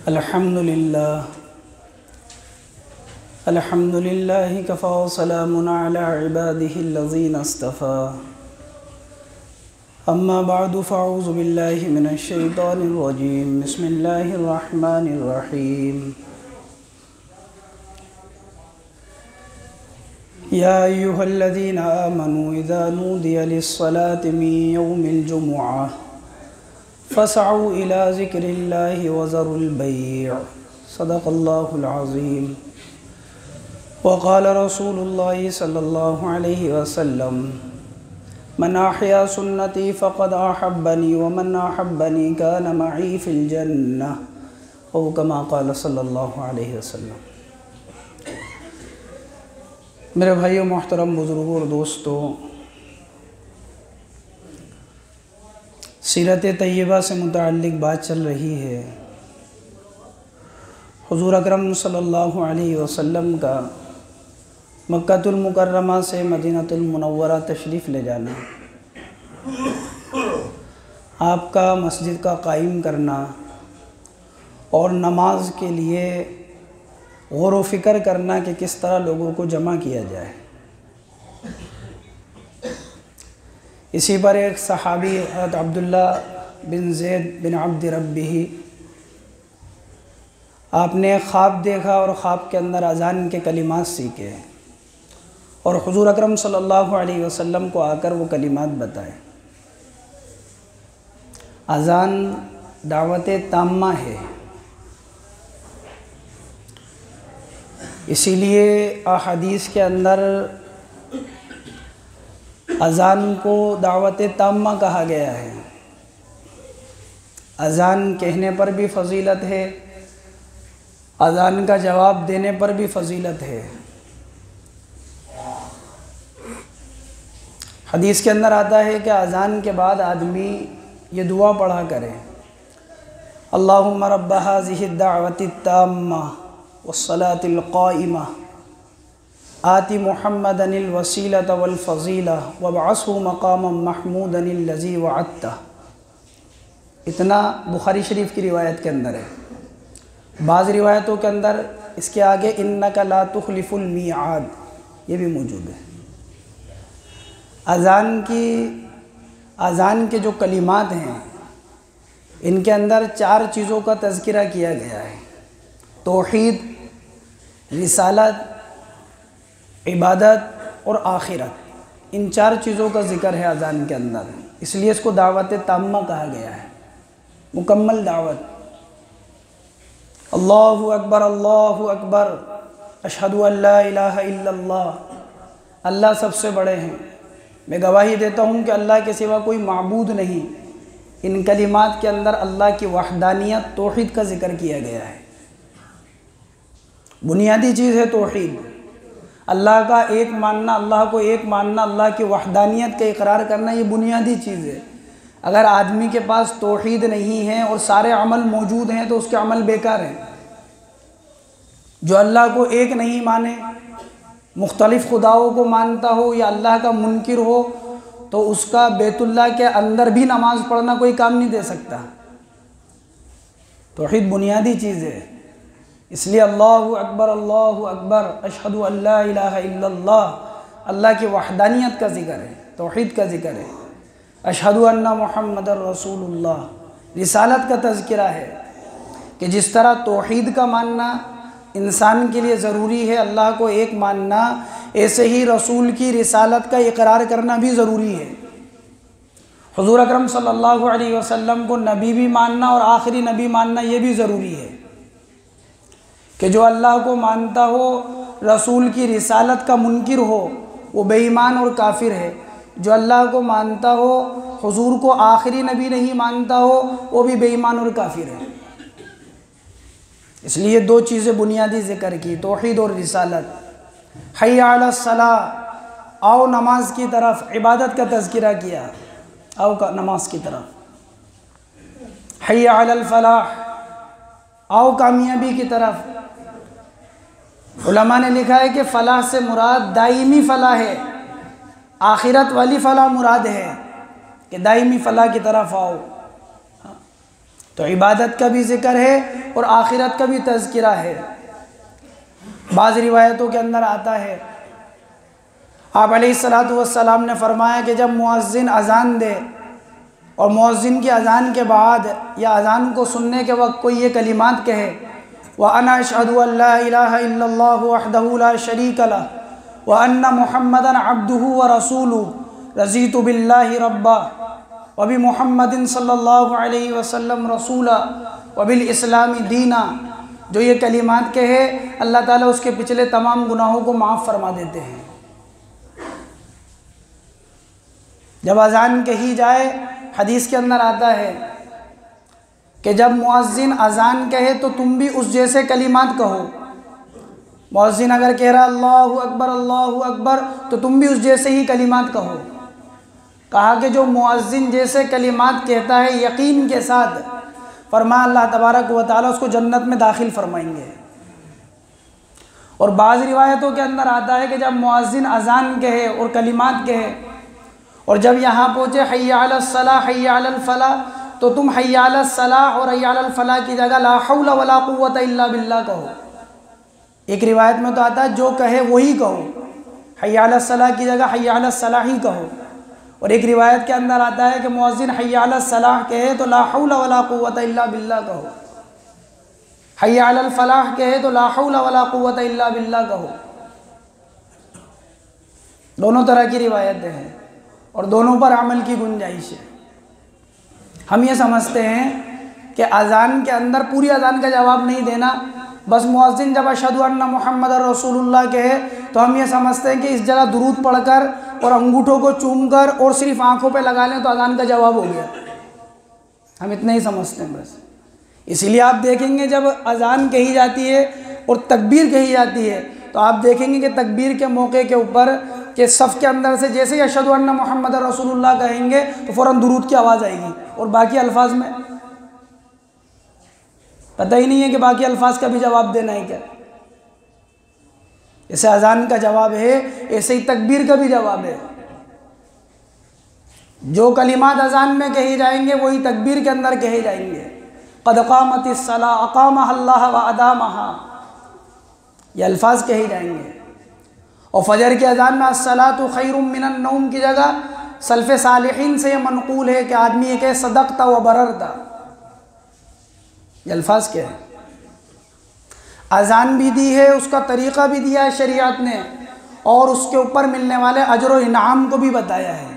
अल्हम्दुलिल्लाहि Kaffa व सलामुन अला इबादिहिल्लज़ीना इस्तफ़ा अम्मा बअदु फ़अऊज़ु बिल्लाहि मिनश शैतानिर रजीम बिस्मिल्लाहिर रहमानिर रहीम या अय्युहल्लज़ीना आमनू इज़ा नूदिया लिस्सलाति मिन यौमिल जुमुअह फ़सअऊ इला ज़िक्रिल्लाहि व ज़रुल बैअ सदक़ल्लाहुल अज़ीम वक़ाल रसूलुल्लाहि सल्लल्लाहु अलैहि वसल्लम मन अहया सुन्नती फ़क़द अहब्बनी व मन अहब्बनी कान मई फ़िल जन्नह औ कमा क़ाल सल्लल्लाहु अलैहि वसल्लम। मेरे भाइयों, मोहतरम बुज़ुर्गों और दोस्तों, सीरत तय्यबा से मुतअल्लिक़ बात चल रही है। हुज़ूर अकरम सल्लल्लाहु अलैहि वसल्लम का मक्कातुल मुकर्रमा से मदीनातुल मुनव्वरा तशरीफ़ ले जाना, आपका मस्जिद का कायम करना और नमाज के लिए गौर व फ़िक्र करना कि किस तरह लोगों को जमा किया जाए। इसी पर एक सहाबी हज़रत अब्दुल्ला बिन ज़ैद बिन अब्द रब्बिही, आपने ख्वाब देखा और ख्वाब के अंदर अज़ान के कलिमात सीखे और हुज़ूर अकरम सल्लल्लाहु अलैहि वसल्लम को आकर वो कलिमात बताए। अज़ान दावत ताम्मा है, इसीलिए अहादीस के अंदर अज़ान को दावत ताम्मा कहा गया है। अज़ान कहने पर भी फ़जीलत है, अज़ान का जवाब देने पर भी फ़जीलत है। हदीस के अंदर आता है कि अज़ान के बाद आदमी ये दुआ पढ़ा करे, अल्लाहुम्मा रब्ब हाज़िहि दाअवति ताम्मा वस्सलातिल क़ाइमा आति मुहम्मदनिल वसीलत वल फ़ज़ीला वबअसहु मक़ामम महमूदनिल लज़ी वअदता। इतना बुखारी शरीफ की रिवायत के अंदर है। बाज़ रिवायतों के अंदर इसके आगे इन्नका ला तुख़लिफ़ुल मिआद ये भी मौजूद है। अज़ान के जो कलिमात हैं, इनके अंदर 4 चीज़ों का तज़किरा किया गया है। तौहीद, रिसालत, इबादत और आखिरत, इन 4 चीज़ों का ज़िक्र है अज़ान के अंदर, इसलिए इसको दावत ताम्मा कहा गया है, मुकम्मल दावत। अल्लाहु अकबर अशहदु अल्ला इलाहा इल्लल्लाह, अल्लाह सबसे बड़े हैं, मैं गवाही देता हूँ कि अल्लाह के सिवा कोई माबूद नहीं। इन कलिमात के अंदर अल्लाह की वहदानियत, तौहीद का ज़िक्र किया गया है। बुनियादी चीज़ है तौहीद, अल्लाह का एक मानना, अल्लाह को एक मानना, अल्लाह की वहदानियत का इकरार करना, ये बुनियादी चीज़ है। अगर आदमी के पास तौहीद नहीं है और सारे अमल मौजूद हैं तो उसके अमल बेकार हैं। जो अल्लाह को एक नहीं माने, मुख्तलिफ़ खुदाओं को मानता हो या अल्लाह का मुनकिर हो, तो उसका बैतुल्लाह के अंदर भी नमाज पढ़ना कोई काम नहीं दे सकता। तौहीद बुनियादी चीज़ है, इसलिए अल्लाहु अकबर अशहदु अल्ला इलाहा इल्लल्लाह, अल्लाह की वहदानियत का ज़िक्र है, तौहीद का ज़िक्र है। अशहदु अन्ना मुहम्मदर रसूलुल्लाह, रिसालत का तज़किरा है कि जिस तरह तौहीद का मानना इंसान के लिए ज़रूरी है, अल्लाह को एक मानना, ऐसे ही रसूल की रिसालत का इकरार करना भी ज़रूरी है। हुज़ूर अकरम सल्लल्लाहु अलैहि वसल्लम को नबी भी मानना और आखिरी नबी मानना ये भी ज़रूरी है कि जो अल्लाह को मानता हो, रसूल की रिसालत का मुनकिर हो, वो बेईमान और काफिर है। जो अल्लाह को मानता हो, हुज़ूर को आखिरी नबी नहीं मानता हो, वो भी बेईमान और काफिर है। इसलिए 2 चीज़ें बुनियादी ज़िक्र की, तौहीद और रिसालत। हय्या अलस सलाह, आओ नमाज की तरफ, इबादत का तज़किरा किया, आओ का नमाज की तरफ। हय्या अलल फलाह, आओ कामयाबी की तरफ। उलमा ने लिखा है कि फ़लाह से मुराद दायमी फ़लाह है, आखिरत वाली फ़लाह मुराद है कि दायमी फ़लाह की तरफ आओ। तो इबादत का भी ज़िक्र है और आखिरत का भी तज़किरा है। बाज़ रिवायतों के अंदर आता है, आप अलैहिस्सलातु वस्सलाम ने फरमाया कि जब मुअज़्ज़िन अज़ान दे और मुअज़्ज़िन की अज़ान के बाद या अज़ान को सुनने के वक्त कोई ये कलिमात कहे, व अना अशहदु अल्ला इलाहा इल्लल्लाहु वहदहु ला शरीका लहु व अन्ना मुहम्मदन अब्दुहु व रसूलुहु रज़ीतु बिल्लाहि रब्बा व बि मुहम्मदिन सल्लल्लाहु अलैहि वसल्लम रसूला व बिल इस्लामी दीना, जो ये कलिमात कहे अल्लाह ताला उसके पिछले तमाम गुनाहों को माफ़ फरमा देते हैं। जब अज़ान कही जाए, हदीस के अंदर आता है कि जब मुअज़्ज़िन अज़ान कहे तो तुम भी उस जैसे कलिमात कहो। मुअज़्ज़िन अगर कह रहा अल्लाहु अकबर तो तुम भी उस जैसे ही कलिमात कहो। कहा कि जो मुअज़्ज़िन जैसे कलिमात कहता है यकीन के साथ, फरमा अल्लाह तबारक व तआला उसको जन्नत में दाखिल फरमाएंगे। और बाज़ रिवायतों के अंदर आता है कि जब मुअज़्ज़िन अज़ान कहे और कलिमात कहे और जब यहाँ पहुँचे हय्या अलस सलाह हय्या अलल फलाह, तो तुम हय्या अलस सलाह और हय्या अलल फलाह की जगह ला हौला वला कुव्वता इल्ला बिल्लाह कहो। एक रिवायत में तो आता है जो कहे वही कहो, हय्या अलस सलाह की जगह हय्या अलस सलाह ही कहो। और एक रिवायत के अंदर आता है कि मुअज़्ज़िन हय्या अलस सलाह कहे तो ला हौला वला कुव्वता इल्ला बिल्लाह कहो, हय्या अलल फलाह कहे तो ला हौला वला कुव्वता इल्ला बिल्लाह कहो। दोनों तरह की रिवायतें हैं और दोनों पर अमल की गुंजाइश है। हम ये समझते हैं कि अज़ान के अंदर पूरी अज़ान का जवाब नहीं देना, बस मुअज़्ज़िन जब अशहदु अन्ना मुहम्मदर रसूलुल्लाह कहे तो हम ये समझते हैं कि इस जगह दुरूद पढ़कर और अंगूठों को चूमकर और सिर्फ आँखों पे लगा लें तो अज़ान का जवाब हो गया। हम इतना ही समझते हैं बस। इसीलिए आप देखेंगे जब अज़ान कही जाती है और तकबीर कही जाती है तो आप देखेंगे कि तकबीर के मौके के ऊपर कि सफ़ के अंदर से जैसे ही अशहदु अन्ना मुहम्मद रसूलुल्लाह कहेंगे तो फ़ौरन दुरूद की आवाज़ आएगी, और बाकी अल्फाज में पता ही नहीं है कि बाकी अल्फाज का भी जवाब देना है क्या। जैसे अज़ान का जवाब है ऐसे ही तकबीर का भी जवाब है। जो कलिमात अज़ान में कही जाएंगे वही तकबीर के अंदर कहे जाएंगे। क़द क़ामतिस सलाह अक़ामहा अल्लाह व अदामहा, ये अल्फाज कहे जाएंगे। और फजर की अज़ान में अस्सलातु खैरुम मिनन नौम की जगह सल्फ़े सालिहीन से ये मनक़ूल है कि आदमी ये कहे सदक़ता व बररता, ये अल्फाज क्या है। अज़ान भी दी है, उसका तरीक़ा भी दिया है शरीयत ने, और उसके ऊपर मिलने वाले अजर व इनाम को भी बताया है।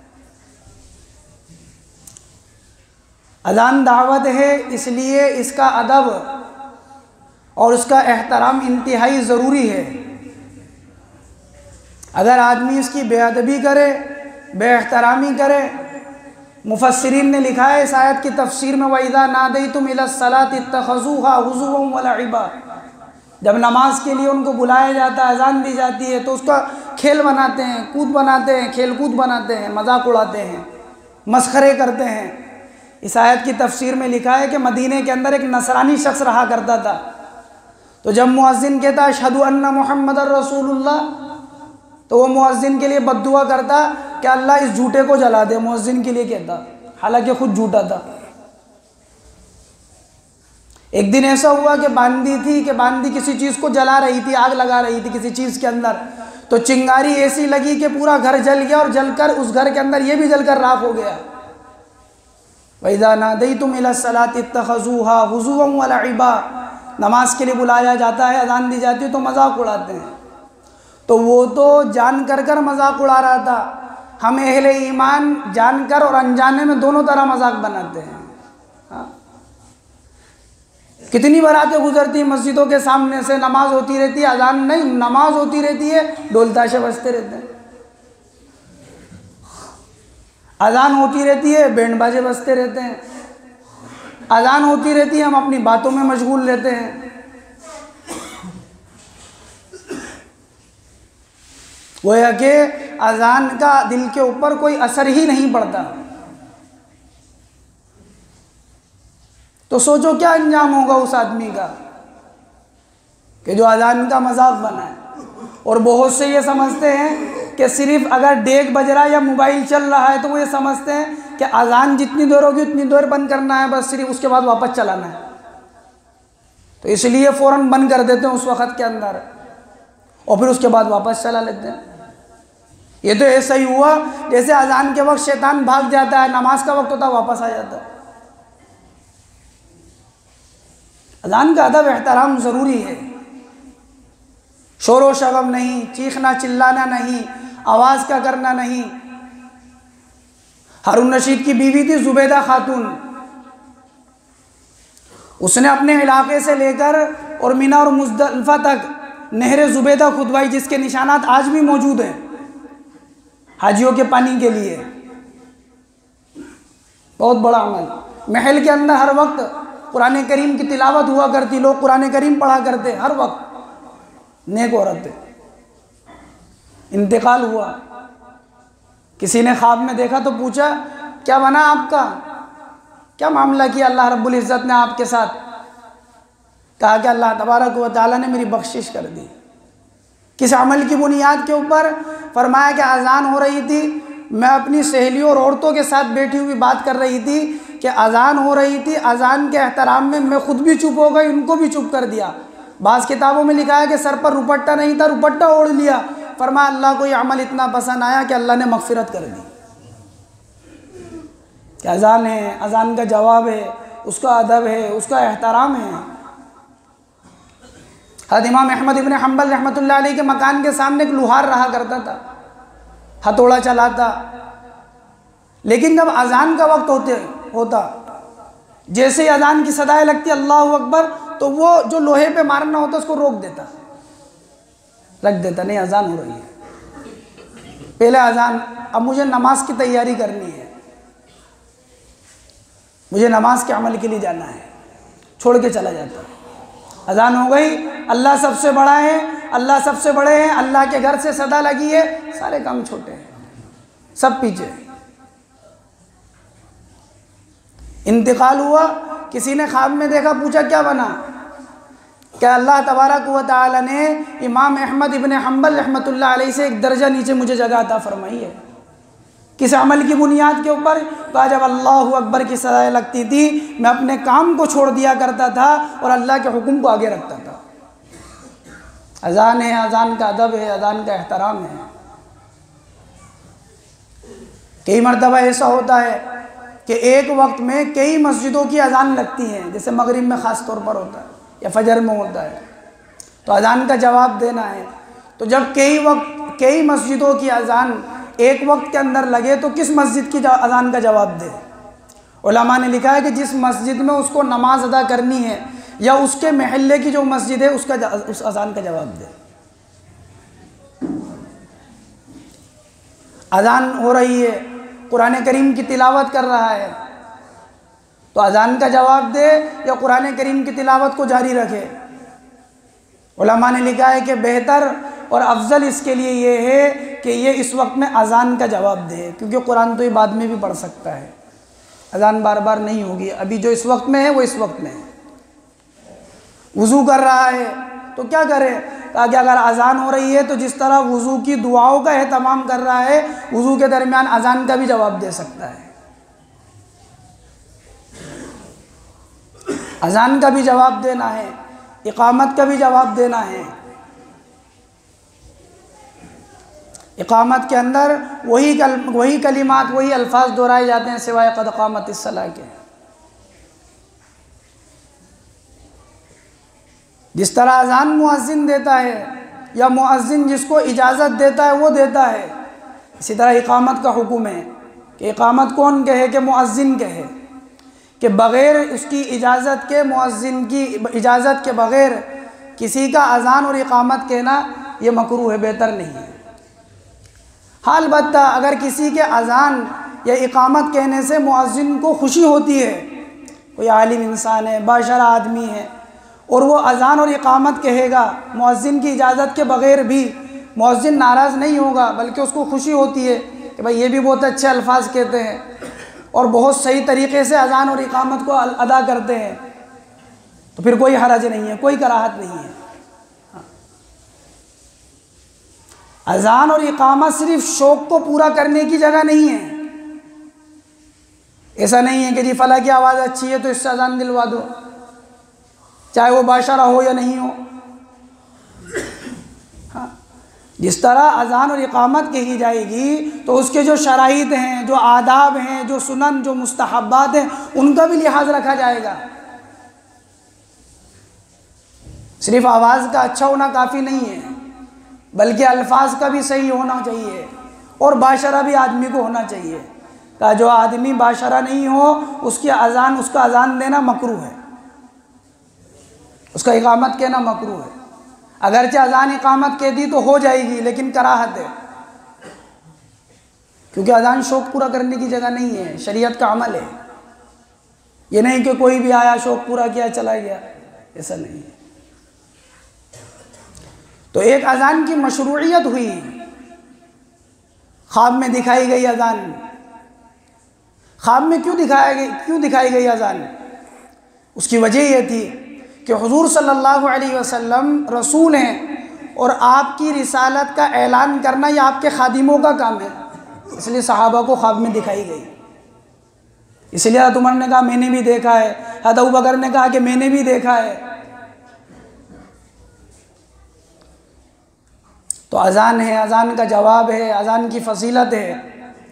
अज़ान दावत है, इसलिए इसका अदब और उसका एहतराम इंतहाई ज़रूरी है। अगर आदमी इसकी बेअदबी करे, बेएहतरामी करे, मुफस्सिरीन ने लिखा है इस आयत की तफसीर में, वइज़ा नादैतुम इलस्सलाति इत्तख़ज़ूहा हुज़ुवन व लइबा, जब नमाज के लिए उनको बुलाया जाता है, अज़ान दी जाती है तो उसका खेल बनाते हैं, कूद बनाते हैं, खेल कूद बनाते हैं, मजाक उड़ाते हैं, मस्खरे करते हैं। इस आयत की तफसीर में लिखा है कि मदीने के अंदर एक नसरानी शख्स रहा करता था, तो जब मुअज़्ज़िन कहता अशहदु अन्ना मुहम्मदर रसूलुल्लाह, तो वो मुअज़्ज़िन के लिए बद्दुआ करता कि अल्लाह इस झूठे को जला दे। मुअज़्ज़िन के लिए कहता, हालांकि खुद झूठा था। एक दिन ऐसा हुआ कि बांदी किसी चीज़ को जला रही थी, आग लगा रही थी किसी चीज़ के अंदर, तो चिंगारी ऐसी लगी कि पूरा घर जल गया, और जलकर उस घर के अंदर ये भी जलकर राख हो गया। वइज़ा नादैतुम इलस्सलाति इत्तख़ज़ूहा हुज़ुवन व लइबा, नमाज के लिए बुलाया जाता है, अज़ान दी जाती है तो मजाक उड़ाते हैं। तो वो तो जान कर मजाक उड़ा रहा था। हम अहले ईमान जानकर और अनजाने में दोनों तरह मजाक बनाते हैं। हाँ? कितनी बारातें गुजरती मस्जिदों के सामने से, नमाज होती रहती है, अज़ान नहीं, नमाज होती रहती है, ढोल ताशे बजते रहते हैं। अज़ान होती रहती है, बैंड बाजे बजते रहते हैं। अज़ान होती रहती है, हम अपनी बातों में मशगूल रहते हैं। वो है कि अज़ान का दिल के ऊपर कोई असर ही नहीं पड़ता। तो सोचो क्या अंजाम होगा उस आदमी का कि जो अज़ान का मजाक बनाए। और बहुत से ये समझते हैं कि सिर्फ अगर डेग बज रहा है या मोबाइल चल रहा है तो वो ये समझते हैं कि अजान जितनी देर होगी उतनी देर बंद करना है, बस सिर्फ उसके बाद वापस चलाना है, तो इसलिए फ़ौरन बंद कर देते हैं उस वक़्त के अंदर और फिर उसके बाद वापस चला लेते हैं। ये तो ऐसा ही हुआ जैसे अजान के वक्त शैतान भाग जाता है, नमाज का वक्त होता है वापस आ जाता है। अजान का अदब एहतराम ज़रूरी है, शोर व शगम नहीं, चीखना चिल्लाना नहीं, आवाज़ का करना नहीं। हारून रशीद की बीवी थी जुबैदा खातून, उसने अपने इलाके से लेकर और मीना और मुज़दलिफ़ा तक नहर जुबैदा खुदवाई, जिसके निशानात आज भी मौजूद हैं हाजियों के पानी के लिए। बहुत बड़ा अमल। महल के अंदर हर वक्त कुरान करीम की तिलावत हुआ करती, लोग कुरान करीम पढ़ा करते हर वक्त। नेक औरत थे, इंतकाल हुआ, किसी ने ख्वाब में देखा तो पूछा क्या बना आपका, क्या मामला किया अल्लाह रब्बुल इज़्ज़त ने आपके साथ? कहा कि अल्लाह तबारक व तआला ने मेरी बख्शिश कर दी। किस अमल की बुनियाद के ऊपर? फरमाया कि अजान हो रही थी, मैं अपनी सहेलियों और औरतों के साथ बैठी हुई बात कर रही थी कि अजान हो रही थी, अजान के एहतराम में मैं खुद भी चुप हो गई, उनको भी चुप कर दिया। बाज़ किताबों में लिखा है कि सर पर रुपट्टा नहीं था, रुपट्टा ओढ़ लिया। फरमाया अल्लाह को ये अमल इतना पसंद आया कि अल्लाह ने मग़फ़िरत कर दी। कि अजान है, अजान का जवाब है, उसका अदब है, उसका एहतराम है। हज़रत इमाम अहमद इब्न हम्बल रहमतुल्लाह अलैह के मकान के सामने एक लुहार रहा करता था, हथौड़ा चलाता। लेकिन जब अजान का वक्त होता जैसे ही अजान की सदाएं लगती अल्लाहु अकबर, तो वो जो लोहे पे मारना होता उसको रोक देता, रख देता, नहीं अजान हो रही है, पहले अजान, अब मुझे नमाज की तैयारी करनी है, मुझे नमाज के अमल के लिए जाना है, छोड़ के चला जाता। अजान हो गई, अल्लाह सबसे बड़ा है, अल्लाह सबसे बड़े हैं, अल्लाह के घर से सदा लगी है, सारे काम छोटे हैं, सब पीछे। इंतकाल हुआ, किसी ने ख्वाब में देखा, पूछा क्या बना? क्या अल्लाह तबारक व तआला ने इमाम अहमद इब्न हम्बल रहमतुल्लाह अलैह से एक दर्जा नीचे मुझे जगह अता फरमाई है। किस अमल की बुनियाद के ऊपर? कहा जब अल्लाहु अकबर की सदाएं लगती थी, मैं अपने काम को छोड़ दिया करता था और अल्लाह के हुक्म को आगे रखता था। अजान है, अजान का अदब है, अजान का एहतराम है। कई मरतबा ऐसा होता है कि एक वक्त में कई मस्जिदों की अजान लगती हैं, जैसे मगरिब में ख़ास तौर पर होता है या फजर में होता है, तो अजान का जवाब देना है। तो जब कई मस्जिदों की अजान एक वक्त के अंदर लगे तो किस मस्जिद की अजान का जवाब दे? उलमा ने लिखा है कि जिस मस्जिद में उसको नमाज अदा करनी है या उसके महल्ले की जो मस्जिद है उस अजान का जवाब दे। अजान हो रही है, कुरान करीम की तिलावत कर रहा है, तो अजान का जवाब दे या कुरान करीम की तिलावत को जारी रखे। उलमा ने लिखा है कि बेहतर और अफजल इसके लिए ये है कि ये इस वक्त में अजान का जवाब दे, क्योंकि कुरान तो ये बाद में भी पढ़ सकता है, अजान बार बार नहीं होगी। अभी जो इस वक्त में है वो इस वक्त में है। वज़ू कर रहा है तो क्या करे? ताकि अगर अजान हो रही है तो जिस तरह वज़ू की दुआओं का एहतमाम कर रहा है, वज़ू के दरमियान अजान का भी जवाब दे सकता है, अजान का भी जवाब देना है, इकामत का भी जवाब देना है। इकामत के अंदर वही कलिमात, वही अल्फाज दोहराए जाते हैं सिवाय क़द क़ामतिस सलाह के। जिस तरह अजान मुअज्जिन देता है या मुअज्जिन जिसको इजाज़त देता है वो देता है, इसी तरह इकामत का हुक्म है कि इकामत कौन कहे? कि मुअज्जिन कहे, कि बग़ैर उसकी इजाज़त के, मुअज्जिन की इजाज़त के बग़ैर किसी का अजान और इकामत कहना ये मकरूह है, बेहतर नहीं है। हाल बत्ता अगर किसी के अजान या इकामत कहने से मुअज्जिन को खुशी होती है, कोई आलिम इंसान है, बाशरा आदमी है, और वो अजान और इकामत कहेगा मुअज्जिन की इजाज़त के बग़ैर भी, मुअज्जिन नाराज़ नहीं होगा, बल्कि उसको खुशी होती है कि भाई ये भी बहुत अच्छे अल्फाज कहते हैं और बहुत सही तरीक़े से अजान और इकामत को अदा करते हैं, तो फिर कोई हरज नहीं है, कोई कराहत नहीं है। अजान और इकामत सिर्फ शौक़ को पूरा करने की जगह नहीं है। ऐसा नहीं है कि जी फला की आवाज़ अच्छी है तो इससे अजान दिलवा दो, चाहे वो बाशरा हो या नहीं हो। हाँ, जिस तरह अजान और इकामत कही जाएगी तो उसके जो शराइत हैं, जो आदाब हैं, जो सुनन, जो मुस्तहब्बात हैं, उनका भी लिहाज रखा जाएगा। सिर्फ आवाज़ का अच्छा होना काफ़ी नहीं है, बल्कि अल्फाज का भी सही होना चाहिए और बाशरा भी आदमी को होना चाहिए। का जो आदमी बाशरा नहीं हो उसका अजान देना मकरूह है, उसका इकामत कहना मकरूह है। अगरचे अजान इकामत कह दी तो हो जाएगी, लेकिन कराहत है, क्योंकि अजान शौक़ पूरा करने की जगह नहीं है, शरीयत का अमल है। ये नहीं कि कोई भी आया शौक़ पूरा किया चला गया, ऐसा नहीं है। तो एक अजान की मशरूइयत हुई, ख्वाब में दिखाई गई अजान। ख्वाब में क्यों दिखाई गई अजान? उसकी वजह यह थी कि हुजूर सल्लल्लाहु अलैहि वसल्लम रसूल हैं और आपकी रिसालत का ऐलान करना यह आपके खादिमों का काम है, इसलिए सहाबा को ख्वाब में दिखाई गई। इसलिए हज़रत उमर ने कहा मैंने भी देखा है, हज़रत अबू बकर ने कहा कि मैंने भी देखा है। तो अजान है, अजान का जवाब है, अजान की फजीलत है।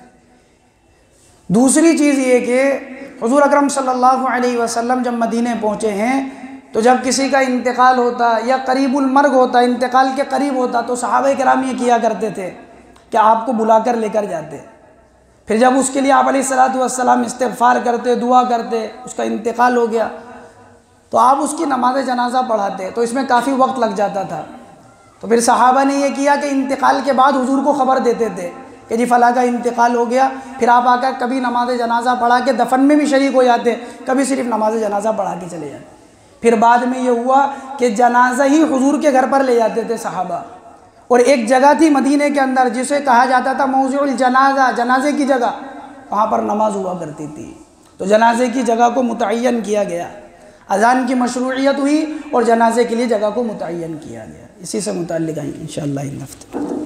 दूसरी चीज़ ये कि हुजूर अकरम सल्लल्लाहु अलैहि वसल्लम जब मदीने पहुँचे हैं तो जब किसी का इंतकाल होता या करीबुल मर्ग होता, इंतकाल के करीब होता, तो सहाबा किराम ये किया करते थे कि आपको बुलाकर लेकर जाते। फिर जब उसके लिए आप अलैहिस्सलातु वस्सलाम इस्तिग़फ़ार करते, दुआ करते, उसका इंतकाल हो गया तो आप उसकी नमाज जनाजा पढ़ाते, तो इसमें काफ़ी वक्त लग जाता था। तो फिर सहाबा ने यह किया कि इंतकाल के बाद हुजूर को ख़बर देते थे कि जी फ़ला का इंतकाल हो गया। फिर आप आकर कभी नमाज जनाजा पढ़ा के दफन में भी शरीक हो जाते, कभी सिर्फ नमाज जनाजा पढ़ा के चले जाते। फिर बाद में ये हुआ कि जनाजा ही हुजूर के घर पर ले जाते थे सहाबा। और एक जगह थी मदीने के अंदर जिसे कहा जाता था मौज़िउल जनाजा, जनाजे की जगह, वहाँ पर नमाज हुआ करती थी। तो जनाजे की जगह को मुतय्यन किया गया, अजान की मशरूइयत हुई और जनाजे के लिए जगह को मुतय्यन किया गया। इसी से मुताल्लिक़ इंशाअल्लाह इन हफ्ते।